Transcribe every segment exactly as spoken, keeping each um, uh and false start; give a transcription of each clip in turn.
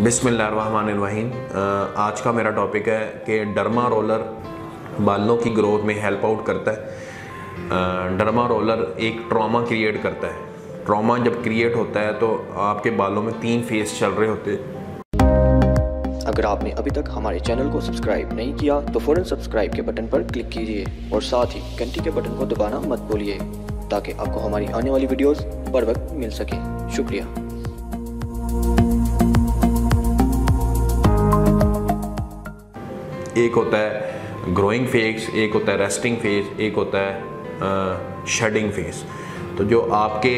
बिस्मिल्लाहिर्रहमानिर्रहीम। आज का मेरा टॉपिक है कि डर्मा रोलर बालों की ग्रोथ में हेल्प आउट करता है। डर्मा रोलर एक ट्रॉमा क्रिएट करता है। ट्रॉमा जब क्रिएट होता है तो आपके बालों में तीन फेस चल रहे होते हैं। अगर आपने अभी तक हमारे चैनल को सब्सक्राइब नहीं किया तो फ़ौरन सब्सक्राइब के बटन पर क्लिक कीजिए और साथ ही घंटी के बटन को दबाना मत भूलिए ताकि आपको हमारी आने वाली वीडियोस बर वक्त मिल सके। शुक्रिया। एक होता है ग्रोइंग फेस, एक होता है रेस्टिंग फेस, एक होता है शेडिंग फेस। तो जो आपके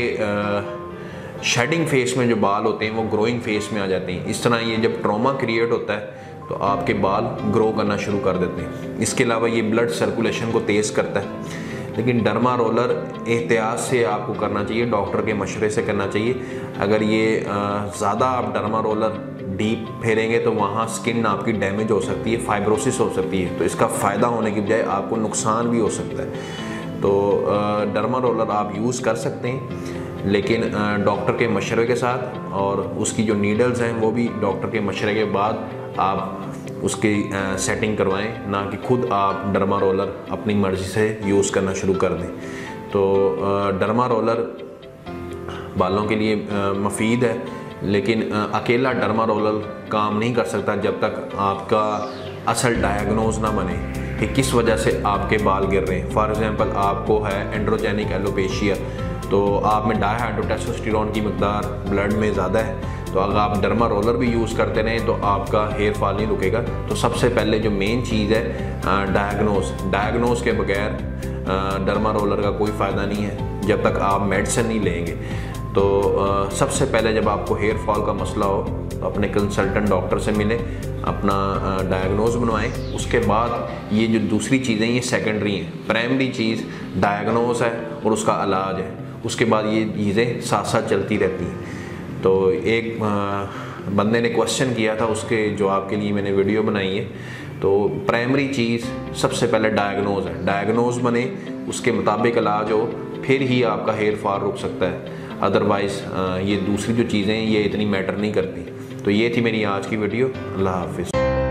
शेडिंग फेस में जो बाल होते हैं वो ग्रोइंग फेस में आ जाते हैं। इस तरह ये जब ट्रॉमा क्रिएट होता है तो आपके बाल ग्रो करना शुरू कर देते हैं। इसके अलावा ये ब्लड सर्कुलेशन को तेज़ करता है। लेकिन डर्मा रोलर एहतियात से आपको करना चाहिए, डॉक्टर के मशवरे से करना चाहिए। अगर ये ज़्यादा आप डर्मा रोलर डीप फेरेंगे तो वहाँ स्किन आपकी डैमेज हो सकती है, फाइब्रोसिस हो सकती है। तो इसका फ़ायदा होने की बजाय आपको नुकसान भी हो सकता है। तो डर्मा रोलर आप यूज़ कर सकते हैं, लेकिन डॉक्टर के मशवरे के साथ, और उसकी जो नीडल्स हैं वो भी डॉक्टर के मशवरे के बाद आप उसकी सेटिंग करवाएं, ना कि खुद आप डर्मा रोलर अपनी मर्ज़ी से यूज़ करना शुरू कर दें। तो डर्मा रोलर बालों के लिए मुफीद है, लेकिन अकेला डर्मा रोलर काम नहीं कर सकता जब तक आपका असल डायग्नोज ना बने कि किस वजह से आपके बाल गिर रहे हैं। फॉर एग्जांपल आपको है एंड्रोजेनिक एलोपेशिया, तो आप में डाईहाइड्रोटेस्टोस्टेरोन की मकदार ब्लड में ज़्यादा है। तो अगर आप डर्मा रोलर भी यूज़ करते रहें तो आपका हेयर फॉल नहीं रुकेगा। तो सबसे पहले जो मेन चीज़ है डायग्नोज डायग्नोज के बगैर डर्मा रोलर का कोई फ़ायदा नहीं है जब तक आप मेडिसिन नहीं लेंगे। तो आ, सबसे पहले जब आपको हेयर फॉल का मसला हो तो अपने कंसल्टेंट डॉक्टर से मिलें, अपना डायग्नोज बनवाएं। उसके बाद ये जो दूसरी चीज़ें ये सेकेंडरी हैं। प्राइमरी चीज़ डायग्नोज है और उसका इलाज है। उसके बाद ये चीज़ें साथ साथ चलती रहती हैं। तो एक आ, बंदे ने क्वेश्चन किया था, उसके जवाब के लिए मैंने वीडियो बनाई है। तो प्राइमरी चीज़ सबसे पहले डायग्नोज है। डायग्नोज बने, उसके मुताबिक इलाज हो, फिर ही आपका हेयर फॉल रुक सकता है। अदरवाइज़ ये दूसरी जो चीज़ें हैं ये इतनी मैटर नहीं करती। तो ये थी मेरी आज की वीडियो। अल्लाह हाफिज़।